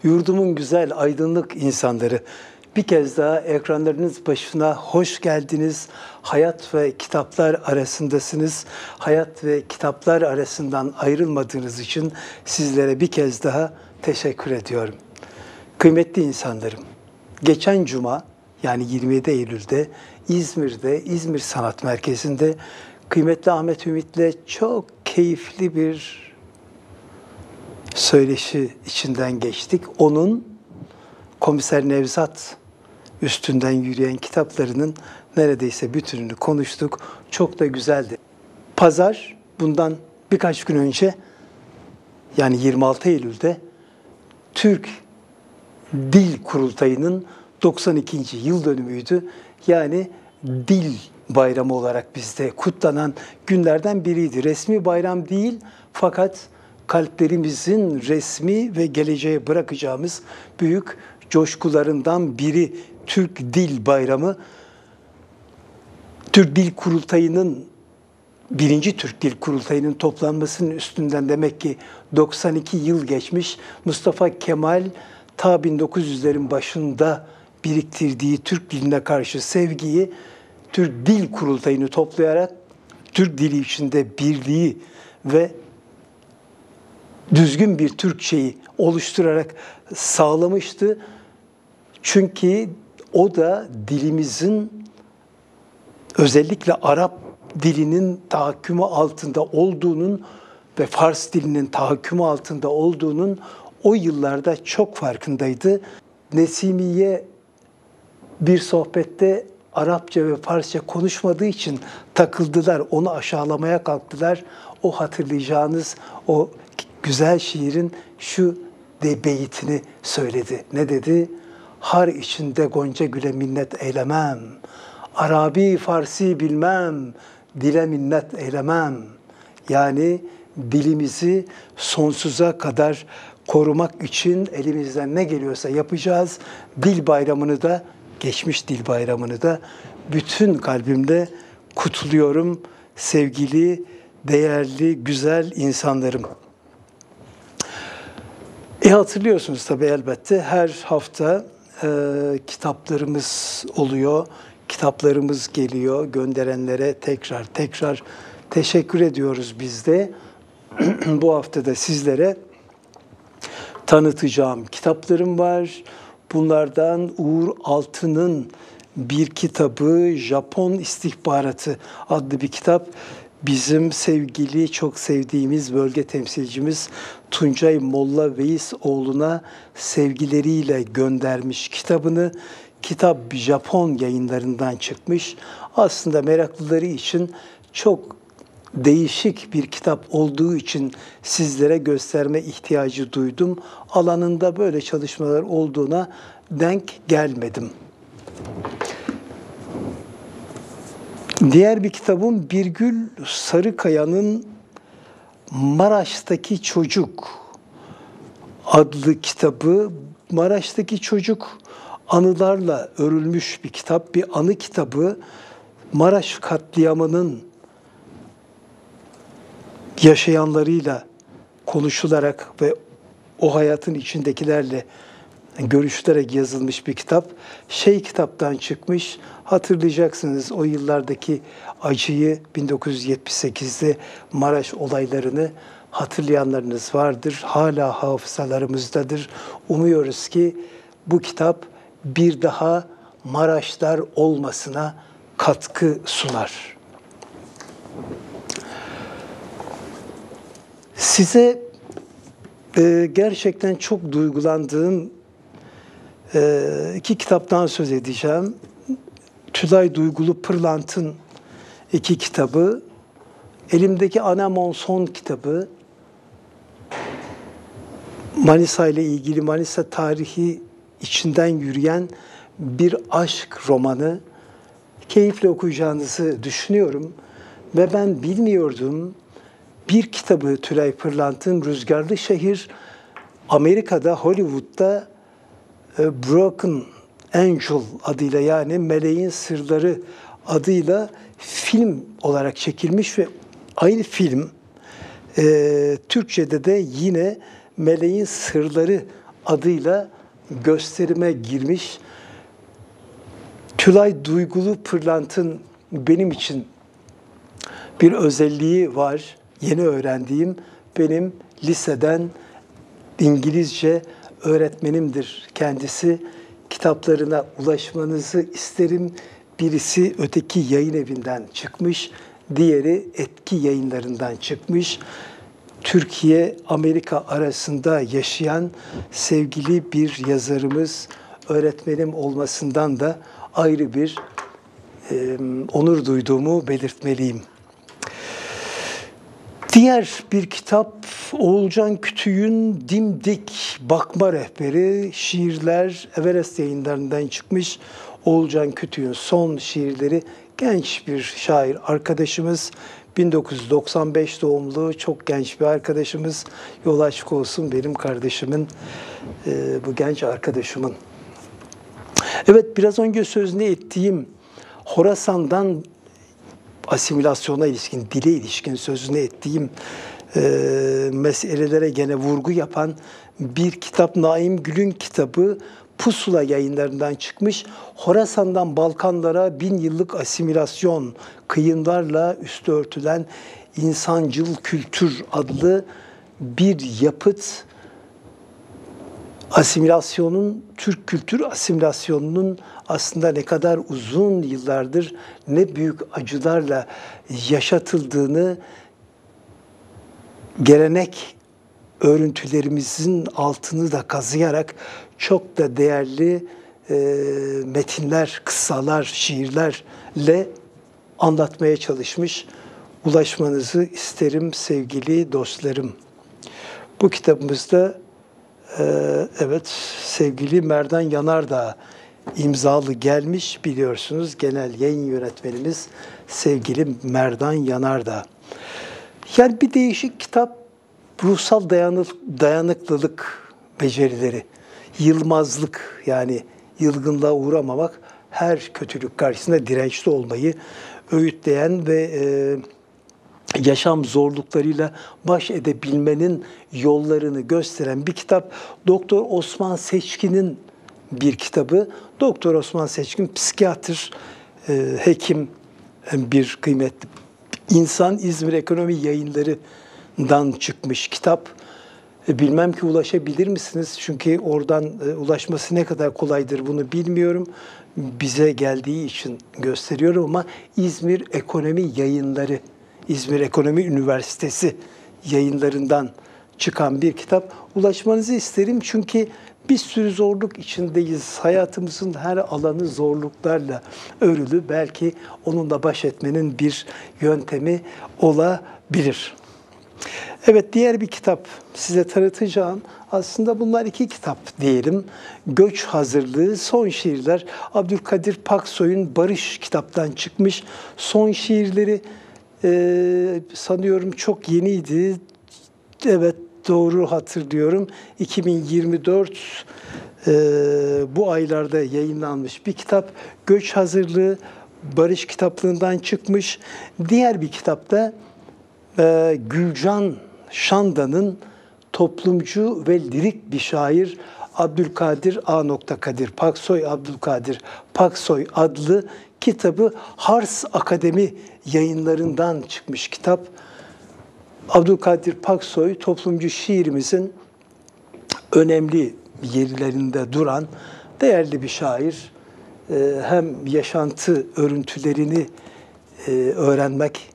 Yurdumun güzel, aydınlık insanları. Bir kez daha ekranlarınız başına hoş geldiniz. Hayat ve kitaplar arasındasınız. Hayat ve kitaplar arasından ayrılmadığınız için sizlere bir kez daha teşekkür ediyorum. Kıymetli insanlarım, geçen cuma yani 27 Eylül'de İzmir'de, İzmir Sanat Merkezi'nde kıymetli Ahmet Ümit'le çok keyifli bir söyleşi içinden geçtik. Onun Komiser Nevzat üstünden yürüyen kitaplarının neredeyse bütününü konuştuk. Çok da güzeldi. Pazar bundan birkaç gün önce yani 26 Eylül'de Türk Dil Kurultayı'nın 92. yıl dönümüydü. Yani Dil Bayramı olarak bizde kutlanan günlerden biriydi. Resmi bayram değil fakat kalplerimizin resmi ve geleceğe bırakacağımız büyük coşkularından biri Türk Dil Bayramı. Türk Dil Kurultayı'nın, birinci Türk Dil Kurultayı'nın toplanmasının üstünden demek ki 92 yıl geçmiş. Mustafa Kemal ta 1900'lerin başında biriktirdiği Türk diline karşı sevgiyi Türk Dil Kurultayı'nı toplayarak Türk dili içinde birliği ve düzgün bir Türkçeyi oluşturarak sağlamıştı. Çünkü o da dilimizin özellikle Arap dilinin tahakkümü altında olduğunun ve Fars dilinin tahakkümü altında olduğunun o yıllarda çok farkındaydı. Nesimiye bir sohbette Arapça ve Farsça konuşmadığı için takıldılar, onu aşağılamaya kalktılar. O hatırlayacağınız o güzel şiirin şu beyitini söyledi. Ne dedi? Har içinde gonca güle minnet eylemem. Arabi, Farsi bilmem, dile minnet eylemem. Yani dilimizi sonsuza kadar korumak için elimizden ne geliyorsa yapacağız. Dil bayramını da, geçmiş dil bayramını da bütün kalbimle kutluyorum sevgili, değerli, güzel insanlarım. Hatırlıyorsunuz tabii elbette her hafta kitaplarımız oluyor, kitaplarımız geliyor, gönderenlere tekrar teşekkür ediyoruz biz de. Bu hafta da sizlere tanıtacağım kitaplarım var. Bunlardan Uğur Altı'nın bir kitabı Japon İstihbaratı adlı bir kitap. Bizim sevgili, çok sevdiğimiz bölge temsilcimiz Tuncay Molla Veisoğlu'na sevgileriyle göndermiş kitabını. Kitap Japon yayınlarından çıkmış. Aslında meraklıları için çok değişik bir kitap olduğu için sizlere gösterme ihtiyacı duydum. Alanında böyle çalışmalar olduğuna denk gelmedim. Diğer bir kitabım Birgül Sarıkaya'nın Maraş'taki Çocuk adlı kitabı. Maraş'taki Çocuk anılarla örülmüş bir kitap, bir anı kitabı. Maraş katliamının yaşayanlarıyla konuşularak ve o hayatın içindekilerle görüşülerek yazılmış bir kitap. Kitaptan çıkmış. Hatırlayacaksınız o yıllardaki acıyı, 1978'de Maraş olaylarını hatırlayanlarınız vardır. Hala hafızalarımızdadır. Umuyoruz ki bu kitap bir daha Maraşlar olmasına katkı sunar. Size gerçekten çok duygulandığım iki kitaptan söz edeceğim. Tülay Duygulu Pırlant'ın iki kitabı, elimdeki Anemon son kitabı, Manisa ile ilgili Manisa tarihi içinden yürüyen bir aşk romanı. Keyifle okuyacağınızı düşünüyorum ve ben bilmiyordum. Bir kitabı Tülay Pırlant'ın Rüzgarlı Şehir, Amerika'da, Hollywood'da Broken Angel adıyla yani Meleğin Sırları adıyla film olarak çekilmiş ve aynı film Türkçe'de de yine Meleğin Sırları adıyla gösterime girmiş. Tülay Duygulu Pırlant'ın benim için bir özelliği var. Yeni öğrendiğim, benim liseden İngilizce öğretmenimdir kendisi. Kitaplarına ulaşmanızı isterim. Birisi Öteki Yayın Evi'nden çıkmış, diğeri Etki Yayınları'ndan çıkmış. Türkiye, Amerika arasında yaşayan sevgili bir yazarımız, öğretmenim olmasından da ayrı bir onur duyduğumu belirtmeliyim. Diğer bir kitap Oğulcan Kütüğün Dimdik Bakma Rehberi, şiirler Everest Yayınları'ndan çıkmış. Oğulcan Kütüğün son şiirleri, genç bir şair arkadaşımız, 1995 doğumlu çok genç bir arkadaşımız. Yol açık olsun benim kardeşimin, bu genç arkadaşımın. Evet, biraz önce sözünü ettiğim Horasan'dan asimilasyona ilişkin, dile ilişkin sözünü ettiğim meselelere gene vurgu yapan bir kitap, Naim Gül'ün kitabı Pusula Yayınları'ndan çıkmış. Horasan'dan Balkanlara 1000 yıllık asimilasyon, kıyımlarla üstü örtülen insancıl kültür adlı bir yapıt. Asimilasyonun, Türk kültür asimilasyonunun aslında ne kadar uzun yıllardır ne büyük acılarla yaşatıldığını, gelenek örüntülerimizin altını da kazıyarak çok da değerli metinler, kıssalar, şiirlerle anlatmaya çalışmış. Ulaşmanızı isterim sevgili dostlarım. Bu kitabımızda evet, sevgili Merdan Yanardağ imzalı gelmiş, biliyorsunuz genel yayın yönetmenimiz sevgili Merdan Yanardağ. Yani bir değişik kitap, ruhsal dayanıklılık becerileri, yılmazlık, yani yılgınlığa uğramamak, her kötülük karşısında dirençli olmayı öğütleyen ve yaşam zorluklarıyla baş edebilmenin yollarını gösteren bir kitap. Doktor Osman Seçkin'in bir kitabı. Doktor Osman Seçkin psikiyatr, hekim, bir kıymetli insan. İzmir Ekonomi Yayınları'ndan çıkmış kitap. Bilmem ki ulaşabilir misiniz? Çünkü oradan ulaşması ne kadar kolaydır bunu bilmiyorum. Bize geldiği için gösteriyorum ama İzmir Ekonomi Yayınları, İzmir Ekonomi Üniversitesi yayınlarından çıkan bir kitap. Ulaşmanızı isterim çünkü bir sürü zorluk içindeyiz. Hayatımızın her alanı zorluklarla örülü. Belki onunla baş etmenin bir yöntemi olabilir. Evet, diğer bir kitap size tanıtacağım. Aslında bunlar iki kitap diyelim. Göç Hazırlığı, Son Şiirler. Abdülkadir Paksoy'un Barış kitaptan çıkmış. Son şiirleri sanıyorum çok yeniydi. Evet, doğru hatırlıyorum. 2024 bu aylarda yayınlanmış bir kitap. Göç Hazırlığı Barış kitaplığından çıkmış. Diğer bir kitapta Gülcan Şanda'nın toplumcu ve lirik bir şair Abdülkadir Kadir Paksoy, Abdülkadir Paksoy adlı kitabı Hars Akademi Yayınları'ndan çıkmış kitap. Abdülkadir Paksoy, toplumcu şiirimizin önemli yerlerinde duran değerli bir şair. Hem yaşantı örüntülerini öğrenmek,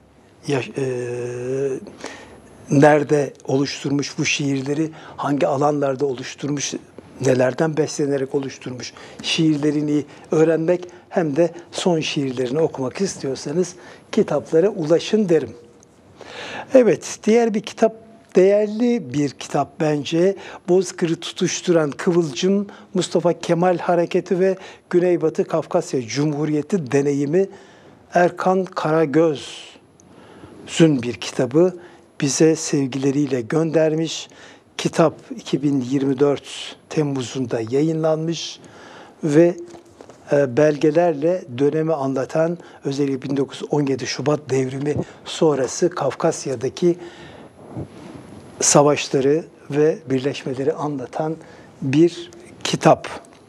nerede oluşturmuş bu şiirleri, hangi alanlarda oluşturmuş, nelerden beslenerek oluşturmuş şiirlerini öğrenmek, hem de son şiirlerini okumak istiyorsanız kitaplara ulaşın derim. Evet, diğer bir kitap, değerli bir kitap bence. Bozkır'ı tutuşturan Kıvılcım, Mustafa Kemal Hareketi ve Güneybatı Kafkasya Cumhuriyeti deneyimi, Erkan Karagöz'ün bir kitabı, bize sevgileriyle göndermiş. Kitap 2024 Temmuz'unda yayınlanmış ve belgelerle dönemi anlatan, özellikle 1917 Şubat devrimi sonrası Kafkasya'daki savaşları ve birleşmeleri anlatan bir kitap.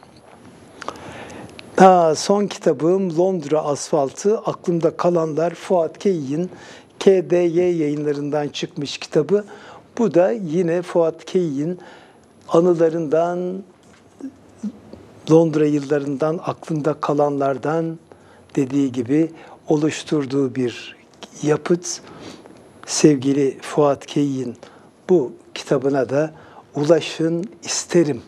Son kitabım Londra Asfaltı, aklımda kalanlar, Fuat Keyik'in KDY yayınlarından çıkmış kitabı. Bu da yine Fuat Keyik'in anılarından, Londra yıllarından, aklımda kalanlardan dediği gibi oluşturduğu bir yapıt. Sevgili Fuat Keyik'in bu kitabına da ulaşın isterim.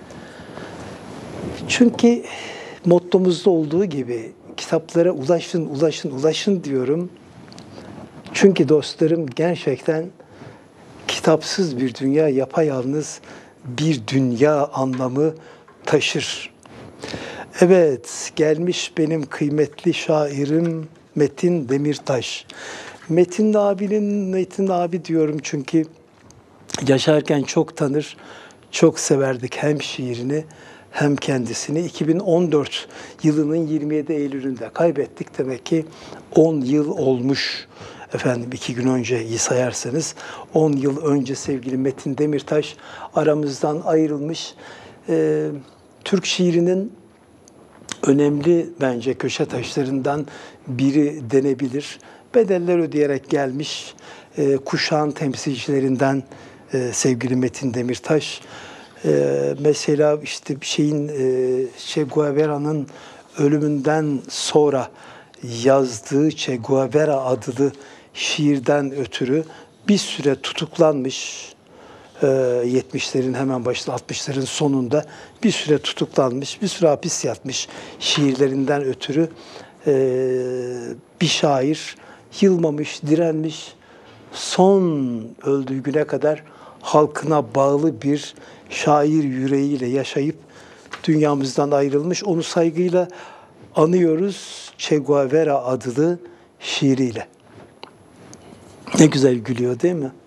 Çünkü mottomuzda olduğu gibi kitaplara ulaşın, ulaşın, ulaşın diyorum. Çünkü dostlarım gerçekten kitapsız bir dünya, yapayalnız bir dünya anlamı taşır. Evet, gelmiş benim kıymetli şairim Metin Demirtaş. Metin abi diyorum çünkü yaşarken çok tanır, çok severdik hem şiirini hem kendisini. 2014 yılının 27 Eylül'ünde kaybettik. Demek ki 10 yıl olmuş. Efendim 2 gün önceyi sayarsanız 10 yıl önce sevgili Metin Demirtaş aramızdan ayrılmış. Türk şiirinin önemli bence köşe taşlarından biri denebilir. Bedeller ödeyerek gelmiş kuşağın temsilcilerinden sevgili Metin Demirtaş. Mesela işte Che Guevara'nın ölümünden sonra yazdığı Che Guevara adlı şiirden ötürü bir süre tutuklanmış. 70'lerin hemen başında 60'ların sonunda bir süre tutuklanmış, bir süre hapis yatmış şiirlerinden ötürü bir şair yılmamış, direnmiş, son öldüğü güne kadar halkına bağlı bir şair yüreğiyle yaşayıp dünyamızdan ayrılmış. Onu saygıyla anıyoruz Che Guevara adlı şiiriyle. Ne güzel gülüyor değil mi?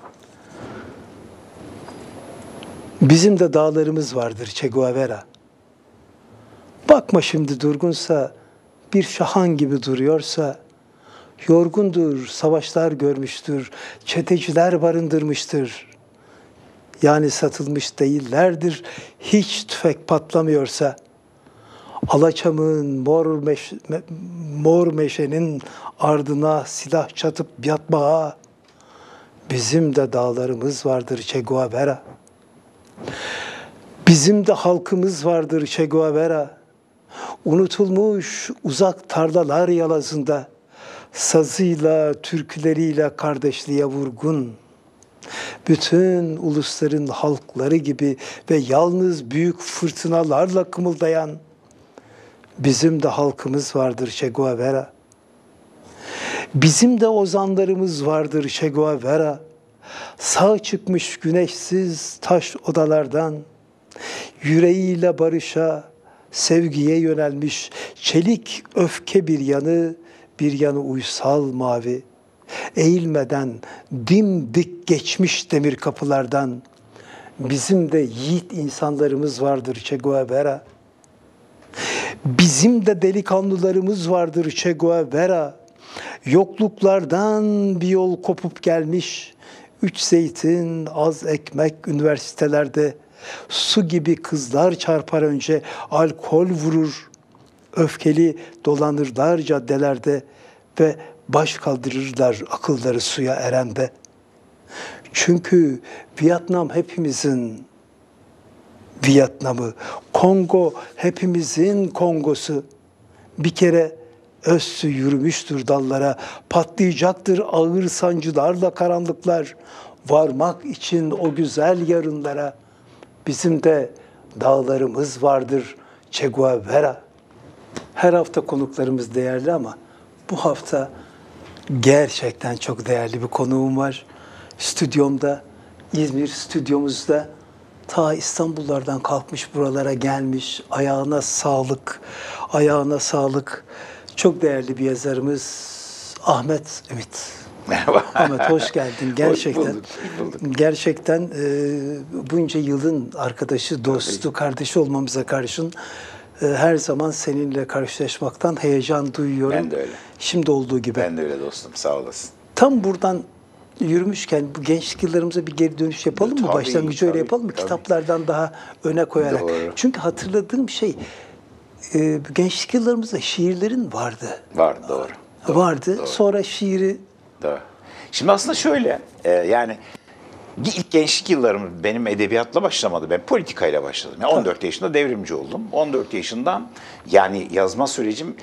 Bizim de dağlarımız vardır Che Guevara. Bakma şimdi durgunsa, bir şahan gibi duruyorsa, yorgundur, savaşlar görmüştür, çeteciler barındırmıştır. Yani satılmış değillerdir, hiç tüfek patlamıyorsa. Alaçam'ın mor meşenin ardına silah çatıp yatmaya, bizim de dağlarımız vardır Che Guevara. Bizim de halkımız vardır Che Guevara. Unutulmuş uzak tarlalar yalazında, sazıyla, türküleriyle kardeşliğe vurgun. Bütün ulusların halkları gibi ve yalnız büyük fırtınalarla kımıldayan bizim de halkımız vardır Che Guevara. Bizim de ozanlarımız vardır Che Guevara. Sağ çıkmış güneşsiz taş odalardan, yüreğiyle barışa, sevgiye yönelmiş, çelik öfke bir yanı uysal mavi. Eğilmeden dimdik geçmiş demir kapılardan, bizim de yiğit insanlarımız vardır Che Guevara. Bizim de delikanlılarımız vardır Che Guevara. Yokluklardan bir yol kopup gelmiş, 3 zeytin, az ekmek üniversitelerde, su gibi kızlar çarpar önce, alkol vurur, öfkeli dolanırlar caddelerde ve baş kaldırırlar akılları suya erende. Çünkü Vietnam hepimizin Vietnam'ı, Kongo hepimizin Kongosu. Bir kere özsü yürümüştür dallara, patlayacaktır ağır sancılarla karanlıklar. Varmak için o güzel yarınlara, bizim de dağlarımız vardır Che Guevara. Her hafta konuklarımız değerli ama bu hafta gerçekten çok değerli bir konuğum var. Stüdyomda, İzmir stüdyomuzda ta İstanbullardan kalkmış buralara gelmiş. Ayağına sağlık, ayağına sağlık. Çok değerli bir yazarımız Ahmet Ümit. Merhaba. Ahmet hoş geldin. Gerçekten, hoş bulduk. gerçekten bunca yılın arkadaşı, dostu, kardeşi olmamıza karşın her zaman seninle karşılaşmaktan heyecan duyuyorum. Ben de öyle. Şimdi olduğu gibi. Ben de öyle dostum. Sağ olasın. Tam buradan yürümüşken bu gençlik yıllarımıza bir geri dönüş yapalım mı? Tabii, Başlangıcı öyle tabii, yapalım mı? tabii. Kitaplardan daha öne koyarak. Doğru. Çünkü hatırladığım şey gençlik yıllarımızda şiirlerin vardı. Var, doğru. Vardı. Doğru. Sonra şiiri Doğru. Şimdi aslında şöyle, yani ilk gençlik yıllarım benim edebiyatla başlamadı. Ben politikayla başladım. Yani 14 yaşında devrimci oldum. 14 yaşından yani yazma sürecim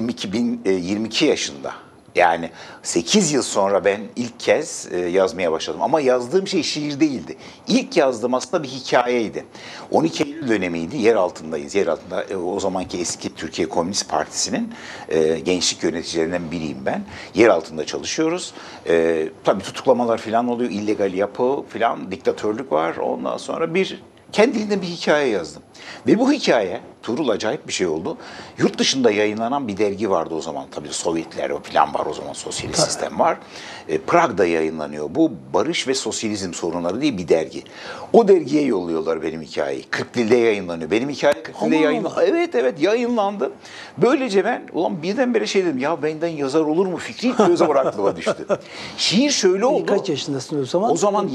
22 yaşında. Yani 8 yıl sonra ben ilk kez yazmaya başladım. Ama yazdığım şey şiir değildi. İlk yazdığım aslında bir hikayeydi. 12 Eylül dönemiydi. Yer altındayız. Yer altında o zamanki eski Türkiye Komünist Partisi'nin gençlik yöneticilerinden biriyim ben. Yer altında çalışıyoruz. Tabii tutuklamalar falan oluyor. İllegal yapı falan, diktatörlük var. Ondan sonra kendiliğinden bir hikaye yazdım. Ve bu hikaye, Tuğrul, acayip bir şey oldu. Yurt dışında yayınlanan bir dergi vardı o zaman. Tabii Sovyetler falan var o zaman, sosyalist sistem var. Prag'da yayınlanıyor. Bu Barış ve Sosyalizm Sorunları diye bir dergi. O dergiye yolluyorlar benim hikayeyi. 40 dilde yayınlanıyor. Benim hikaye 40 dilde yayınlandı. Evet yayınlandı. Böylece ben birdenbire şey dedim. Ya benden yazar olur mu fikri ilk o zaman aklıma düştü. Şiir şöyle oldu. kaç yaşındasın o zaman? O zaman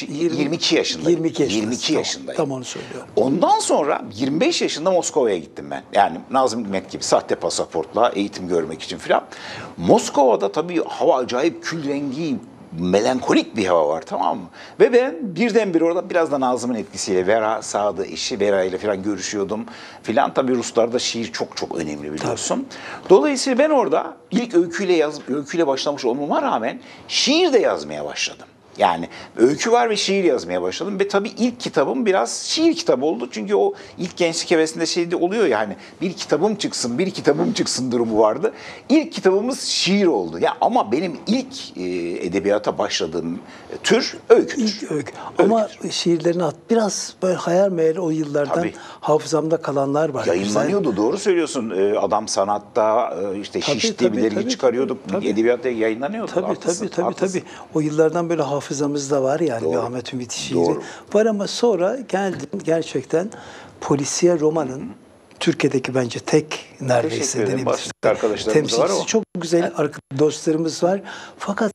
22 yaşındayım. 22 yaşındayım. Tam onu söylüyorum. Ondan sonra 25 yaşında Moskova'ya gittim ben. Yani Nazım Hikmet gibi sahte pasaportla eğitim görmek için filan. Moskova'da tabii hava acayip kül rengi, melankolik bir hava var, tamam mı? Ve ben birdenbire orada biraz da Nazım'ın etkisiyle Vera Sadı eşi Vera ile filan görüşüyordum filan. Tabii Ruslarda şiir çok çok önemli, biliyorsun. Dolayısıyla ben orada ilk öyküyle başlamış olmama rağmen şiir de yazmaya başladım. Yani öykü var ve şiir yazmaya başladım ve tabii ilk kitabım biraz şiir kitabı oldu. Çünkü o ilk gençlik hevesinde şeyde oluyor yani, bir kitabım çıksın durumu vardı. İlk kitabımız şiir oldu. Ya ama benim ilk edebiyata başladığım tür öyküdür. İlk öykü. Ama şiirlerini biraz böyle hayal meyal o yıllardan Tabii. hafızamda kalanlar var. Yayınlanıyordu, doğru söylüyorsun. Adam Sanatta, işte Şiş diye bir dergi çıkarıyorduk. Edebiyatta yayınlanıyordu. Tabii. O yıllardan böyle hafızamızda var yani, doğru. bir Ahmet Ümit şiiri. Doğru. Var ama sonra geldim gerçekten polisiye romanın Türkiye'deki bence tek neredeyse denebilir. Arkadaşlarımız var ama. Çok güzel dostlarımız var. Fakat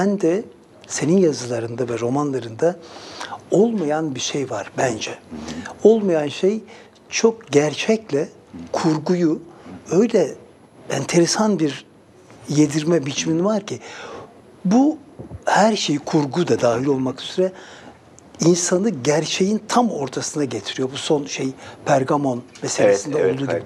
senin yazılarında ve romanlarında olmayan bir şey var bence. Olmayan şey, çok gerçekle kurguyu öyle enteresan bir yedirme biçimin var ki, bu her şey, kurgu da dahil olmak üzere, insanı gerçeğin tam ortasına getiriyor. Bu son Pergamon meselesinde olduğu gibi,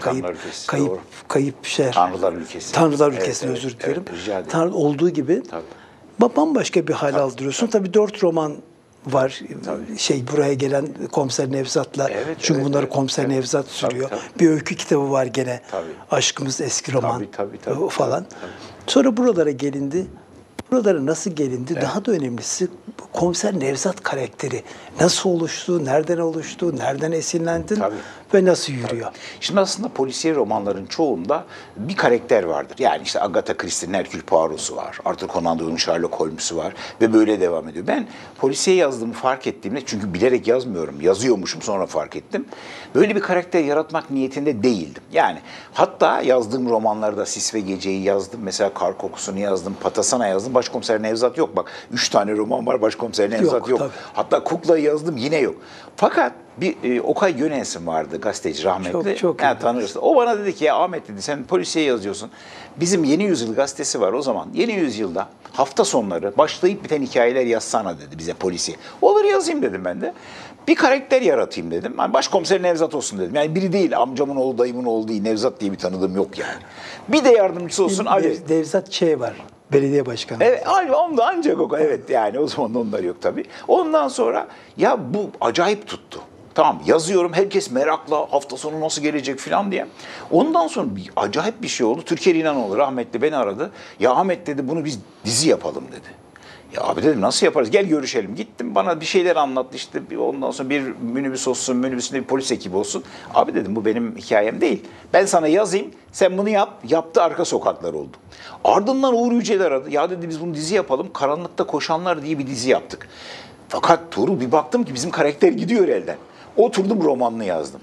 kayıp şehir. Tanrılar ülkesi. Tanrılar ülkesine, özür dilerim. Olduğu gibi bambaşka bir hal aldırıyorsun. Tabii 4 roman var. Buraya gelen Komiser Nevzat'la. Çünkü bunları Komiser Nevzat sürüyor. Bir öykü kitabı var gene. Aşkımız Eski Roman falan. Sonra buralara gelindi. Buralara nasıl gelindi? Daha da önemlisi, Komiser Nevzat karakteri nasıl oluştu, nereden esinlendin ve nasıl yürüyor? Şimdi aslında polisiye romanların çoğunda bir karakter vardır. Yani işte Agatha Christie'nin Hercule Poirot'su var, Arthur Conan Doyle'un Sherlock Holmes'u var ve böyle devam ediyor. Ben polisiye yazdığımı fark ettiğimde, çünkü bilerek yazmıyorum, yazıyormuşum sonra fark ettim. Böyle bir karakter yaratmak niyetinde değildim. Yani hatta yazdığım romanlarda Sis ve Gece'yi yazdım, mesela Kar Kokusu'nu yazdım, Patasana yazdım. Başkomiser Nevzat yok bak. 3 tane roman var, Başkomiser Nevzat yok. Hatta Kukla'yı yazdım, yine yok. Fakat bir Okay Gönensim vardı, gazeteci, rahmetli. Çok tanırsın. O bana dedi ki, ya Ahmet dedi, sen polisiye yazıyorsun. Bizim Yeni Yüzyıl gazetesi var o zaman. Yeni Yüzyıl'da hafta sonları başlayıp biten hikayeler yazsana dedi bize, polisiye. Olur, yazayım dedim ben de. Bir karakter yaratayım dedim. Yani Başkomiser Nevzat olsun dedim. Yani biri değil, amcamın oğlu, dayımın oğlu değil. Nevzat diye bir tanıdığım yok yani. Bir de yardımcısı olsun. Nevzat var. Belediye başkanı. Evet, onda ancak o. Evet, yani o zaman onlar yok tabii. Ondan sonra ya bu acayip tuttu. Tamam, yazıyorum, herkes merakla hafta sonu nasıl gelecek falan diye. Ondan sonra acayip bir şey oldu. Türker İnanoğlu rahmetli beni aradı. Ya Ahmet dedi, bunu biz dizi yapalım dedi. Ya abi dedim, nasıl yaparız? Gel görüşelim. Gittim, bana bir şeyler anlattı işte. Ondan sonra bir minibüs olsun, minibüsünde bir polis ekibi olsun. Abi dedim, bu benim hikayem değil. Ben sana yazayım, sen bunu yap. Yaptı, Arka Sokaklar oldu. Ardından Uğur Yücel aradı. Ya dedi, biz bunu dizi yapalım. Karanlıkta Koşanlar diye bir dizi yaptık. Fakat Tuğrul, bir baktım ki bizim karakter gidiyor elden. Oturdum, romanını yazdım.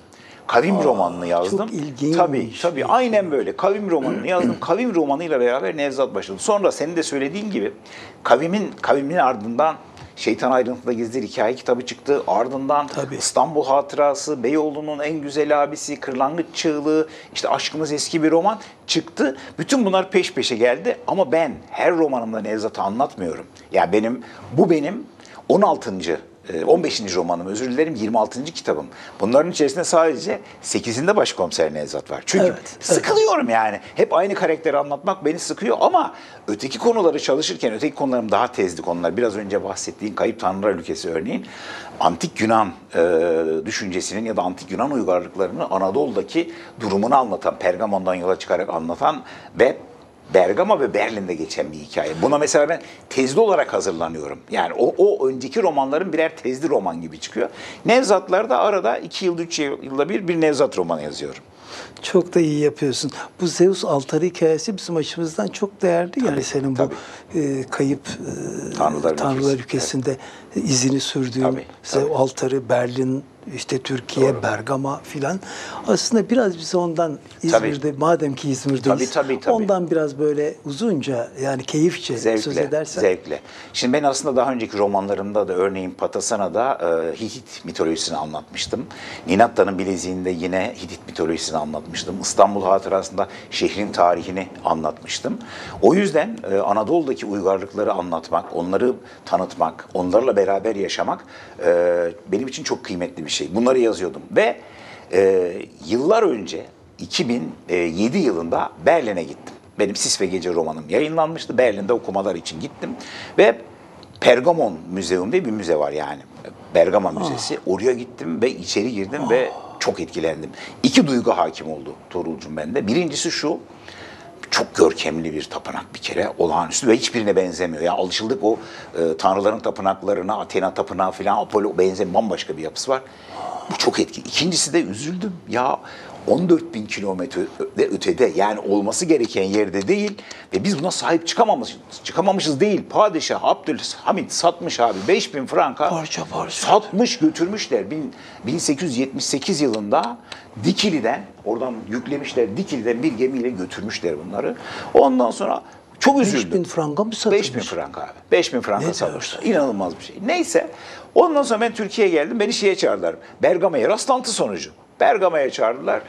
Kavim romanını yazdım. Çok ilginç. Tabii aynen böyle. Kavim romanını yazdım. Kavim romanıyla beraber Nevzat başladı. Sonra senin de söylediğin gibi kavimin ardından Şeytan Ayrıntıda Gizli Hikaye kitabı çıktı. Ardından İstanbul Hatırası, Beyoğlu'nun en güzel abisi, Kırlangıç Çığlığı, işte Aşkımız Eski bir Roman çıktı. Bütün bunlar peş peşe geldi ama ben her romanımda Nevzat'ı anlatmıyorum. Ya bu benim 15. romanım, özür dilerim, 26. kitabım. Bunların içerisinde sadece 8'inde başkomiser Nevzat var. Çünkü sıkılıyorum yani. Hep aynı karakteri anlatmak beni sıkıyor ama öteki konuları çalışırken, öteki konularım daha tezli konular. Biraz önce bahsettiğin Kayıp Tanrılar Ülkesi örneğin, Antik Yunan düşüncesinin ya da Antik Yunan uygarlıklarını Anadolu'daki durumunu anlatan, Pergamon'dan yola çıkarak anlatan ve Bergama ve Berlin'de geçen bir hikaye. Buna mesela ben tezli olarak hazırlanıyorum. Yani o önceki romanların birer tezli roman gibi çıkıyor. Nevzatlar da arada 2 yılda 3 yılda bir Nevzat romanı yazıyorum. Çok da iyi yapıyorsun. Bu Zeus altarı hikayesi bizim açımızdan çok değerli. Yani senin bu kayıp Tanrılar Ülkesi'nde izini sürdüğün Zeus altarı, Berlin, işte Türkiye, Bergama filan. Aslında biraz bize ondan İzmir'de, madem ki İzmir'deyiz, ondan biraz böyle uzunca, yani keyifçe söz edersen. Zevkle. Şimdi ben aslında daha önceki romanlarımda da, örneğin Patasana'da Hitit mitolojisini anlatmıştım. Ninatta'nın Bileziği'nde yine Hitit mitolojisini anlatmıştım. İstanbul Hatırası'nda şehrin tarihini anlatmıştım. O yüzden Anadolu'daki uygarlıkları anlatmak, onları tanıtmak, onlarla beraber yaşamak benim için çok kıymetli bir şey. Bunları yazıyordum ve yıllar önce 2007 yılında Berlin'e gittim. Benim Sis ve Gece romanım yayınlanmıştı. Berlin'de okumalar için gittim ve Pergamon Müzeum diye bir müze var yani. Bergama Müzesi. Oraya gittim ve içeri girdim ve çok etkilendim. 2 duygu hakim oldu Tuğrul'cum bende. Birincisi şu: çok görkemli bir tapınak bir kere, olağanüstü ve hiçbirine benzemiyor. Yani alışıldık o tanrıların tapınaklarına, Athena tapınağı falan, Apollo benzemiyor, bambaşka bir yapısı var. Bu çok etkili. İkincisi de üzüldüm. Ya 14.000 kilometre ötede, yani olması gereken yerde değil ve biz buna sahip çıkamamışız değil. Padişah Abdülhamit satmış abi, 5.000 franka parça satmış, götürmüşler. 1878 yılında Dikili'den, oradan yüklemişler, Dikili'den bir gemiyle götürmüşler bunları. Ondan sonra çok üzüldüm. 5.000 franka mı satılmış? 5.000 franka abi. 5.000 franka satmışlar. İnanılmaz bir şey. Neyse. Ondan sonra ben Türkiye'ye geldim. Beni şeye çağırdılar. Bergama'ya, rastlantı sonucu. Bergama'ya çağırdılar.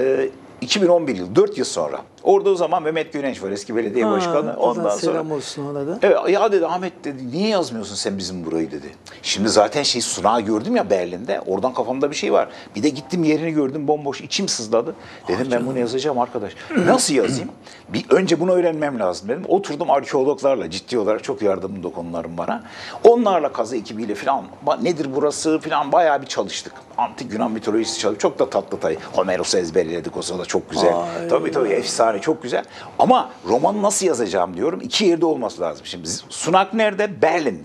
2011 yıl, 4 yıl sonra. Orada o zaman Mehmet Güneş var, eski belediye başkanı. Ondan sonra selam olsun ona da. Evet, ya dedi, Ahmet dedi, niye yazmıyorsun sen bizim burayı dedi. Şimdi zaten sunağı gördüm ya Berlin'de. Oradan kafamda bir şey var. Bir de gittim, yerini gördüm, bomboş, içim sızladı. Dedim ben bunu yazacağım arkadaş. Nasıl yazayım? Önce bunu öğrenmem lazım dedim. Oturdum arkeologlarla, ciddi olarak çok yardımcı dokunlarım bana. Onlarla, kazı ekibiyle falan, nedir burası falan, bayağı bir çalıştık. Antik Yunan mitolojisi çalıştık. Çok da tatlı tabii. Homeros'u ezberledik, o sırada çok güzel. Tabii efsane, çok güzel. Ama romanı nasıl yazacağım diyorum. 2 yerde olması lazım. Şimdi sunak nerede? Berlin'de.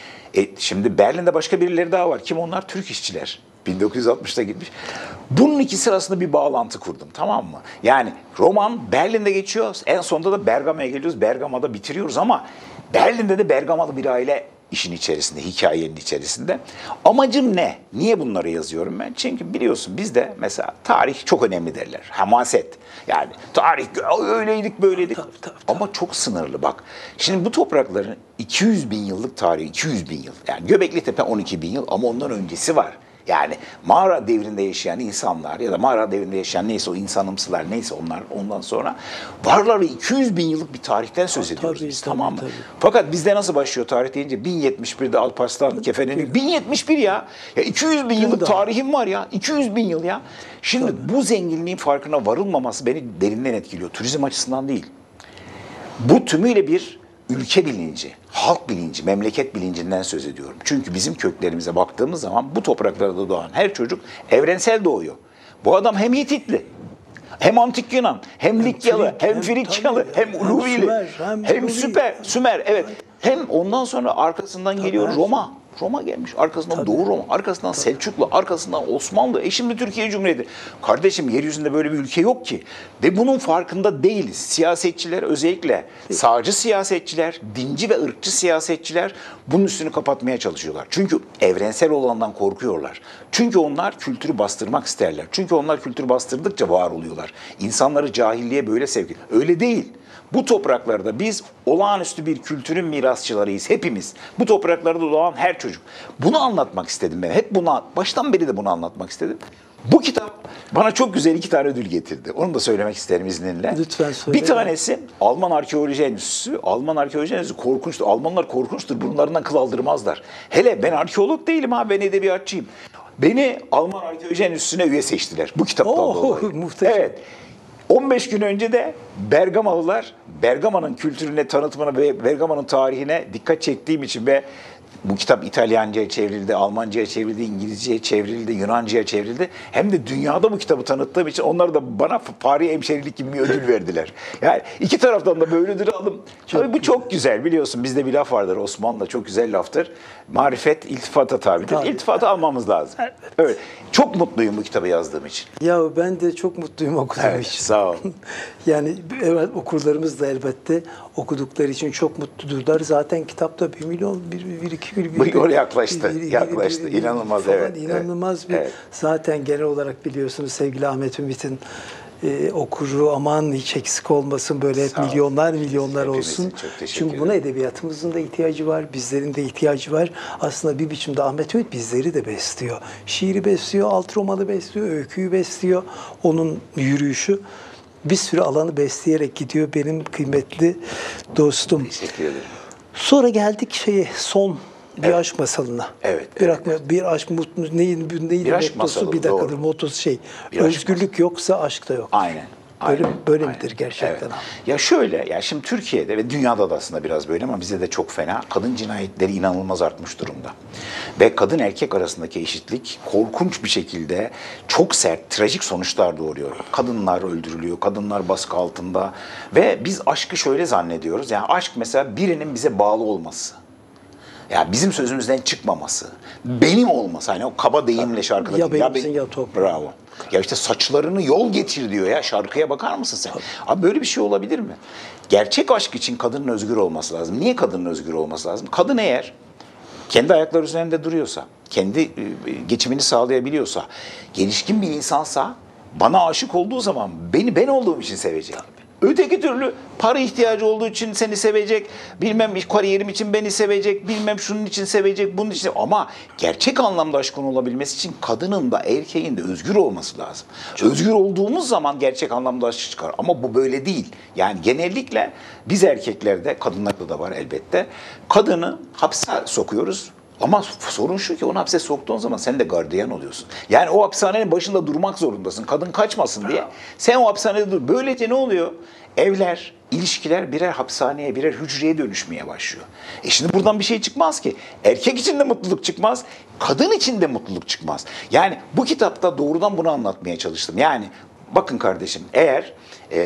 Şimdi Berlin'de başka birileri daha var. Kim onlar? Türk işçiler. 1960'ta gitmiş. Bunun ikisi arasında bir bağlantı kurdum, tamam mı? Yani roman Berlin'de geçiyor. En sonunda da Bergama'ya geliyoruz. Bergama'da bitiriyoruz ama Berlin'de de Bergamalı bir aile işin içerisinde, hikayenin içerisinde. Amacım ne? Niye bunları yazıyorum ben? Çünkü biliyorsun bizde mesela tarih çok önemli derler. Hamaset. Yani tarih öyleydik, böyleydik. Tabii. Ama çok sınırlı bak. Şimdi bu toprakların 200 bin yıllık tarihi, 200 bin yıl. Yani Göbekli-Tepe 12 bin yıl ama ondan öncesi var. Yani mağara devrinde yaşayan insanlar ya da mağara devrinde yaşayan neyse o insanımsılar, neyse onlar, ondan sonra varlar ve 200 bin yıllık bir tarihten söz ediyoruz biz, tamam mı? Fakat bizde nasıl başlıyor tarih deyince? 1071'de Alparslan Kefene'nin 1071 ya. Ya 200 bin yıllık tarihim var ya. 200 bin yıl ya. Şimdi bu zenginliğin farkına varılmaması beni derinden etkiliyor. Turizm açısından değil. Bu tümüyle bir ülke bilinci, halk bilinci, memleket bilincinden söz ediyorum. Çünkü bizim köklerimize baktığımız zaman bu topraklarda doğan her çocuk evrensel doğuyor. Bu adam hem Hititli, hem Antik Yunan, hem Likyalı, hem Frikyalı, hem Uluvili, hem Sümer, evet. Hem ondan sonra arkasından geliyor Roma. Roma gelmiş. Arkasından Doğu Roma, arkasından Selçuklu, arkasından Osmanlı. Şimdi Türkiye Cumhuriyeti. Kardeşim yeryüzünde böyle bir ülke yok ki. Ve bunun farkında değiliz. Siyasetçiler, özellikle sağcı siyasetçiler, dinci ve ırkçı siyasetçiler bunun üstünü kapatmaya çalışıyorlar. Çünkü evrensel olandan korkuyorlar. Çünkü onlar kültürü bastırmak isterler. Çünkü onlar kültürü bastırdıkça var oluyorlar. İnsanları cahilliğe böyle sevk ediyor. Öyle değil. Bu topraklarda biz olağanüstü bir kültürün mirasçılarıyız hepimiz. Bu topraklarda doğan her çocuk. Bunu anlatmak istedim ben. Hep buna, baştan beri de bunu anlatmak istedim. Bu kitap bana çok güzel 2 tane ödül getirdi. Onu da söylemek isterim izninle. Lütfen söyle. Bir tanesi Alman Arkeoloji Enstitüsü. Alman Arkeoloji Enstitüsü korkunçtur. Almanlar korkunçtur. Burunlarından kıl aldırmazlar. Hele ben arkeolog değilim ha, ben edebiyatçıyım. Beni Alman Arkeoloji Enstitüsü'ne üye seçtiler. Bu kitaptan dolayı. Muhteşem. Evet. 15 gün önce de Bergamalılar, Bergama'nın kültürüne, tanıtımına ve Bergama'nın tarihine dikkat çektiğim için ve bu kitap İtalyanca'ya çevrildi, Almanca'ya çevrildi, İngilizce'ye çevrildi, Yunanca'ya çevrildi. Hem de dünyada bu kitabı tanıttığım için onlar da bana Paris hemşerilik gibi bir ödül verdiler. Yani iki taraftan da böyle ödül aldım. Tabii bu çok güzel, biliyorsun bizde bir laf vardır, Osmanlı'da çok güzel laftır. Marifet iltifata tabidir. Tabii. İltifatı almamız lazım. Evet. Öyle. Çok mutluyum bu kitabı yazdığım için. Ya ben de çok mutluyum okuduğum Evet, için. sağ ol. Yani evet, okurlarımız da elbette okudukları için çok mutludurlar. Zaten kitapta 1 milyon, 2 milyon. Oraya yaklaştı. İnanılmaz, falan, evet. İnanılmaz bir. Evet. Zaten genel olarak biliyorsunuz sevgili Ahmet Ümit'in okuru aman hiç eksik olmasın, böyle hep Sağ ol. milyonlar Hepimizin olsun. çok teşekkür Çünkü buna ederim. edebiyatımızın da ihtiyacı var, bizlerin de ihtiyacı var. Aslında bir biçimde Ahmet Ümit bizleri de besliyor. Şiiri besliyor, alt romanı besliyor, öyküyü besliyor. Onun yürüyüşü bir sürü alanı besleyerek gidiyor benim kıymetli dostum. Teşekkür ederim. Sonra geldik son bir aşk masalına. Evet, Bir aşk neydi Bir aşk mottosu? masalı, Bir dakikadır doğru. mottosu Bir aşk özgürlük yoksa aşk da yok. Aynen. Böyle aynen. midir gerçekten? Evet. Ya şöyle, ya şimdi Türkiye'de ve dünyada da aslında biraz böyle ama bizde de çok fena. Kadın cinayetleri inanılmaz artmış durumda. Ve kadın erkek arasındaki eşitlik korkunç bir şekilde çok sert, trajik sonuçlar doğuruyor. Kadınlar öldürülüyor, kadınlar baskı altında ve biz aşkı şöyle zannediyoruz. Yani aşk mesela birinin bize bağlı olması. Ya bizim sözümüzden çıkmaması, benim olması, hani o kaba deyimle şarkıdaki. Ya benimsin ya toprağım. Bravo. Ya işte saçlarını yol getir diyor ya, şarkıya bakar mısın sen? Abi böyle bir şey olabilir mi? Gerçek aşk için kadının özgür olması lazım. Niye kadının özgür olması lazım? Kadın eğer kendi ayakları üzerinde duruyorsa, kendi geçimini sağlayabiliyorsa, gelişkin bir insansa, bana aşık olduğu zaman beni ben olduğum için sevecek. Öteki türlü para ihtiyacı olduğu için seni sevecek, bilmem kariyerim için beni sevecek, bilmem şunun için sevecek, bunun için. Ama gerçek anlamda aşkın olabilmesi için kadının da erkeğin de özgür olması lazım. Özgür olduğumuz zaman gerçek anlamda aşk çıkar. Ama bu böyle değil. Yani genellikle biz erkeklerde, kadınlarda da var elbette, kadını hapse sokuyoruz. Ama sorun şu ki onu hapse soktuğun zaman sen de gardiyan oluyorsun. Yani o hapishanenin başında durmak zorundasın. Kadın kaçmasın diye. Sen o hapishanede dur. Böylece ne oluyor? Evler, ilişkiler birer hapishaneye, birer hücreye dönüşmeye başlıyor. Şimdi buradan bir şey çıkmaz ki. Erkek için de mutluluk çıkmaz, kadın için de mutluluk çıkmaz. Yani bu kitapta doğrudan bunu anlatmaya çalıştım. Yani bakın kardeşim, eğer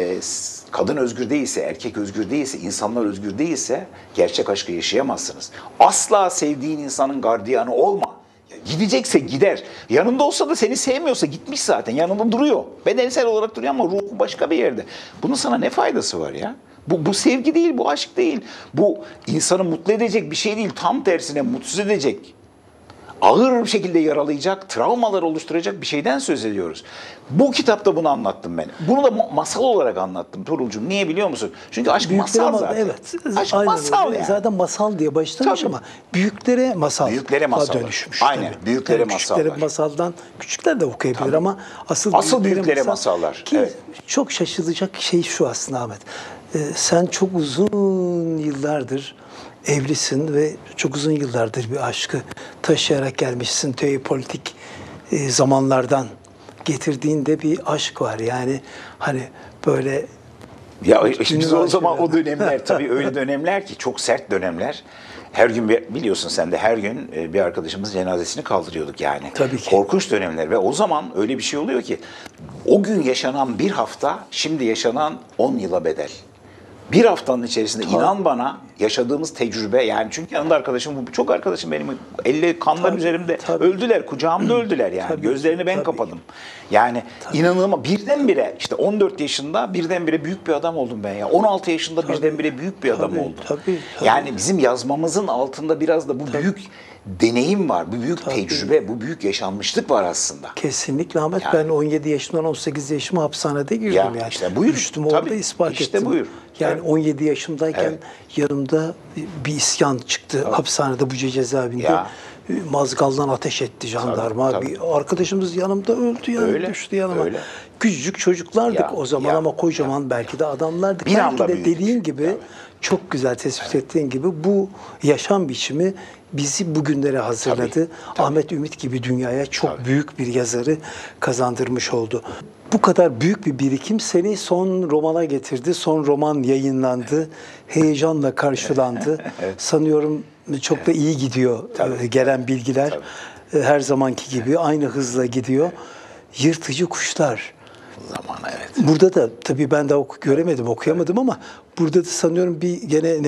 kadın özgür değilse, erkek özgür değilse, insanlar özgür değilse gerçek aşkı yaşayamazsınız. Asla sevdiğin insanın gardiyanı olma. Gidecekse gider. Yanında olsa da seni sevmiyorsa gitmiş zaten. Yanında duruyor. Bedensel olarak duruyor ama ruhu başka bir yerde. Bunun sana ne faydası var ya? Bu sevgi değil, bu aşk değil. Bu insanı mutlu edecek bir şey değil. Tam tersine mutsuz edecek, ağır bir şekilde yaralayacak, travmalar oluşturacak bir şeyden söz ediyoruz. Bu kitapta bunu anlattım ben. Bunu da masal olarak anlattım Tuğrulcuğum. Niye biliyor musun? Çünkü aşk masal zaten. Evet. Aşk Aynen masal öyle. yani. Zaten masal diye başlamış Tabii. ama büyüklere masal. Büyüklere masal. Dönüşmüş. Aynen. Tabii. Büyüklere Yani masallar. Küçüklere masaldan, küçükler de okuyabilir Tabii. ama asıl büyüklere masallar. Ki Evet. çok şaşılacak şey şu aslında Ahmet. Sen çok uzun yıllardır evlisin ve çok uzun yıllardır bir aşkı taşıyarak gelmişsin. Teopolitik zamanlardan getirdiğinde bir aşk var. Yani hani böyle Ya işte biz o Ünlü zaman o aşıklar. dönemler tabii öyle dönemler ki çok sert dönemler. Her gün biliyorsun sen de her gün bir arkadaşımız cenazesini kaldırıyorduk yani. Tabii ki. Korkunç dönemler ve o zaman öyle bir şey oluyor ki o gün yaşanan bir hafta şimdi yaşanan 10 yıla bedel. Bir haftanın içerisinde inan bana yaşadığımız tecrübe, yani çünkü yanında arkadaşım, bu çok arkadaşım benim, elle kanlar üzerimde öldüler, kucağımda öldüler yani. Gözlerini ben kapadım. Yani inanılmaz, birdenbire işte 14 yaşında birdenbire büyük bir adam oldum ben ya. 16 yaşında birdenbire büyük bir adam oldum. Yani bizim yazmamızın altında biraz da bu büyük deneyim var, bu büyük tecrübe, bu büyük yaşanmışlık var aslında. Kesinlikle Ahmet. Yani, ben 17 yaşımdan 18 yaşıma hapishanede girdim yani. İşte buyur. Düştüm orada, ispat ettim. İşte buyur. Yani 17 yaşımdayken yanımda bir isyan çıktı hapishanede, Buca cezaevinde. Mazgaldan ateş etti jandarma. Bir arkadaşımız yanımda öldü, yani düştü yanıma. Küçücük çocuklardık o zaman ama kocaman belki de adamlardık. Belki de dediğin gibi, çok güzel tespit ettiğin gibi bu yaşam biçimi bizi bugünlere hazırladı. Ahmet Ümit gibi dünyaya çok büyük bir yazarı kazandırmış oldu. Bu kadar büyük bir birikim seni son romana getirdi. Son roman yayınlandı. Heyecanla karşılandı. Sanıyorum çok da iyi gidiyor gelen bilgiler. Her zamanki gibi aynı hızla gidiyor. Yırtıcı Kuşlar. Burada da tabii ben daha göremedim, okuyamadım ama burada da sanıyorum bir gene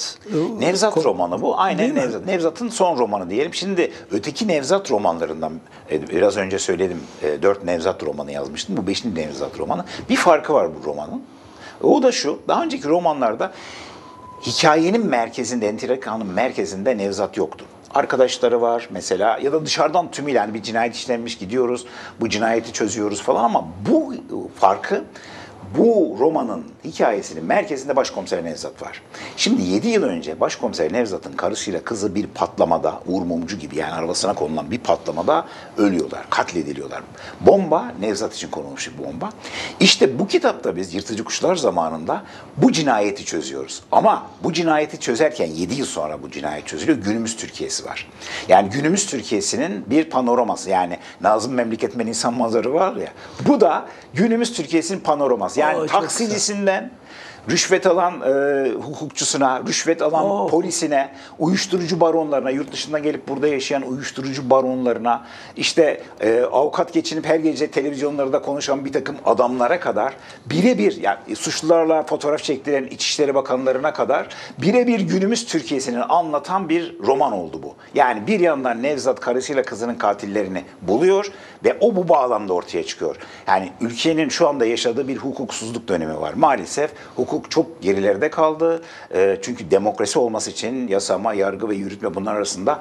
Nevzat romanı bu. Aynen Nevzat. Nevzat'ın son romanı diyelim. Şimdi öteki Nevzat romanlarından biraz önce söyledim. 4 Nevzat romanı yazmıştım. Bu 5. Nevzat romanı. Bir farkı var bu romanın. O da şu. Daha önceki romanlarda hikayenin merkezinde, entrikanın merkezinde Nevzat yoktu. Arkadaşları var mesela, ya da dışarıdan tümüyle yani bir cinayet işlenmiş, gidiyoruz, bu cinayeti çözüyoruz falan, ama bu farkı, bu romanın hikayesinin merkezinde Başkomiser Nevzat var. Şimdi 7 yıl önce Başkomiser Nevzat'ın karısıyla kızı bir patlamada, Uğur Mumcu gibi yani arabasına konulan bir patlamada ölüyorlar, katlediliyorlar. Bomba, Nevzat için konulmuş bir bomba. İşte bu kitapta biz Yırtıcı Kuşlar zamanında bu cinayeti çözüyoruz. Ama bu cinayeti çözerken 7 yıl sonra bu cinayet çözülüyor. Günümüz Türkiye'si var. Yani günümüz Türkiye'sinin bir panoraması. Yani Nazım Memleketmen İnsan Manzarı var ya. Bu da günümüz Türkiye'sinin panoraması. Yani taksicisinden rüşvet alan hukukçusuna, rüşvet alan polisine, uyuşturucu baronlarına, yurt dışından gelip burada yaşayan uyuşturucu baronlarına, işte avukat geçinip her gece televizyonlarda konuşan bir takım adamlara kadar, birebir yani suçlularla fotoğraf çektiren İçişleri Bakanlarına kadar birebir günümüz Türkiye'sini anlatan bir roman oldu bu. Yani bir yandan Nevzat karısıyla kızının katillerini buluyor ve o bu bağlamda ortaya çıkıyor. Yani ülkenin şu anda yaşadığı bir hukuksuzluk dönemi var. Maalesef hukuk çok gerilerde kaldı. Çünkü demokrasi olması için yasama, yargı ve yürütme, bunlar arasında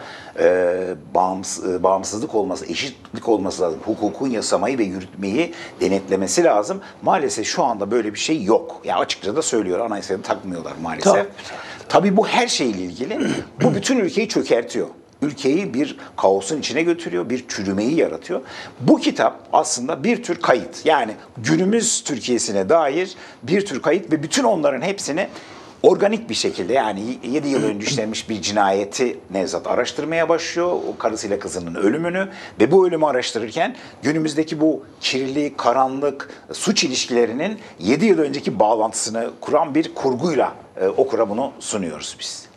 bağımsızlık olması, eşitlik olması lazım. Hukukun yasamayı ve yürütmeyi denetlemesi lazım. Maalesef şu anda böyle bir şey yok. Ya açıkça da söylüyor. Anayasayı takmıyorlar maalesef. Tabii bu her şeyle ilgili. Bu bütün ülkeyi çökertiyor. Ülkeyi bir kaosun içine götürüyor, bir çürümeyi yaratıyor. Bu kitap aslında bir tür kayıt. Yani günümüz Türkiye'sine dair bir tür kayıt ve bütün onların hepsini organik bir şekilde, yani 7 yıl önce işlenmiş bir cinayeti Nevzat araştırmaya başlıyor. O karısıyla kızının ölümünü ve bu ölümü araştırırken günümüzdeki bu kirli, karanlık suç ilişkilerinin 7 yıl önceki bağlantısını kuran bir kurguyla okura bunu sunuyoruz biz.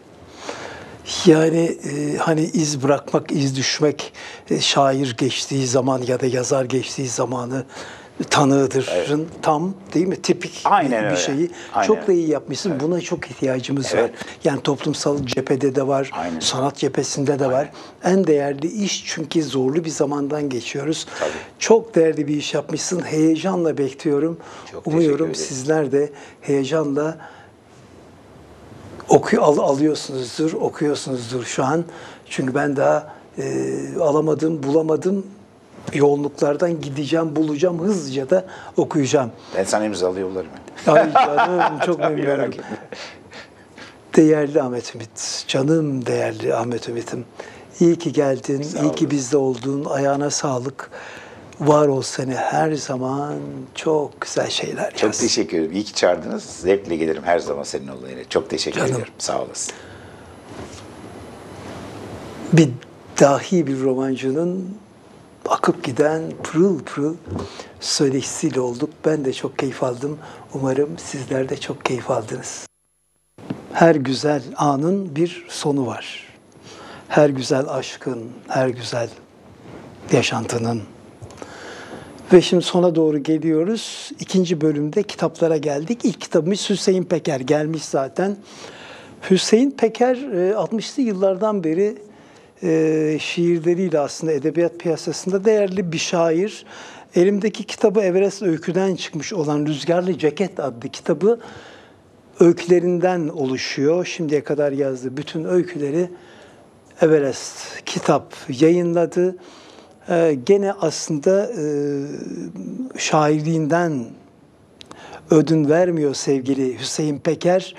Yani hani iz bırakmak, iz düşmek, şair geçtiği zaman ya da yazar geçtiği zamanı tanığıdırın tam, değil mi? Tipik bir şeyi. Çok da iyi yapmışsın. Buna çok ihtiyacımız var. Yani toplumsal cephede de var, sanat cephesinde de var. En değerli iş, çünkü zorlu bir zamandan geçiyoruz. Çok değerli bir iş yapmışsın. Heyecanla bekliyorum. Umuyorum sizler de heyecanla okuyorsunuzdur şu an. Çünkü ben daha bulamadım. Yoğunluklardan gideceğim, bulacağım, hızlıca da okuyacağım. Ben sana imzalı yollarım. Ay canım, çok memnunum. Değerli Ahmet Ümit, canım değerli Ahmet Ümit'im. İyi ki geldin, iyi ki bizde oldun. Ayağına sağlık. Var ol seni her zaman, çok güzel şeyler yaz. Çok teşekkür ederim. İyi ki çağırdınız. Zevkle gelirim her zaman senin olayına. Çok teşekkür ederim. Sağ olasın. Bir dahi bir romancının akıp giden pırıl pırıl söyleşisiyle olduk. Ben de çok keyif aldım. Umarım sizler de çok keyif aldınız. Her güzel anın bir sonu var. Her güzel aşkın, her güzel yaşantının Ve şimdi sona doğru geliyoruz. İkinci bölümde kitaplara geldik. İlk kitabımız Hüseyin Peker gelmiş zaten. Hüseyin Peker 60'lı yıllardan beri şiirleriyle aslında edebiyat piyasasında değerli bir şair. Elimdeki kitabı Everest Öykü'den çıkmış olan Rüzgarlı Ceket adlı kitabı öykülerinden oluşuyor. Şimdiye kadar yazdığı bütün öyküleri Everest kitap yayınladı. Gene aslında şairliğinden ödün vermiyor sevgili Hüseyin Peker.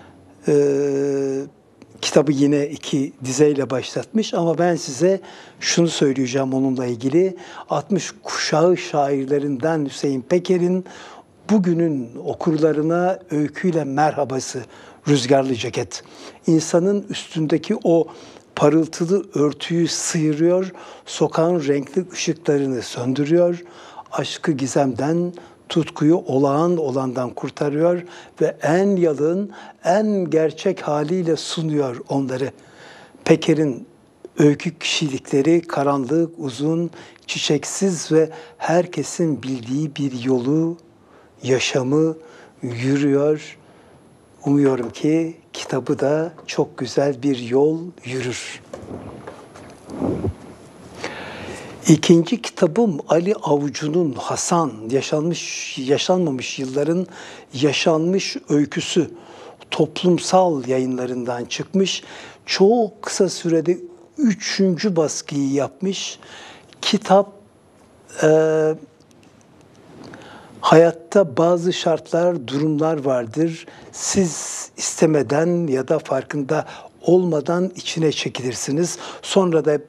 Kitabı yine 2 dizeyle başlatmış ama ben size şunu söyleyeceğim onunla ilgili. 60 kuşağı şairlerinden Hüseyin Peker'in bugünün okurlarına öyküyle merhabası Rüzgarlı Ceket. İnsanın üstündeki o parıltılı örtüyü sıyırıyor, sokağın renkli ışıklarını söndürüyor, aşkı gizemden, tutkuyu olağan olandan kurtarıyor ve en yalın, en gerçek haliyle sunuyor onları. Peker'in öykü kişilikleri karanlık, uzun, çiçeksiz ve herkesin bildiği bir yolu, yaşamı yürüyor. Umuyorum ki kitabı da çok güzel bir yol yürür. İkinci kitabım Ali Avcı'nın Hasan, yaşanmamış yılların yaşanmış öyküsü. Toplumsal yayınlarından çıkmış. Çok kısa sürede 3. baskıyı yapmış. Kitap hayatta bazı şartlar, durumlar vardır. Siz istemeden ya da farkında olmadan içine çekilirsiniz. Sonra da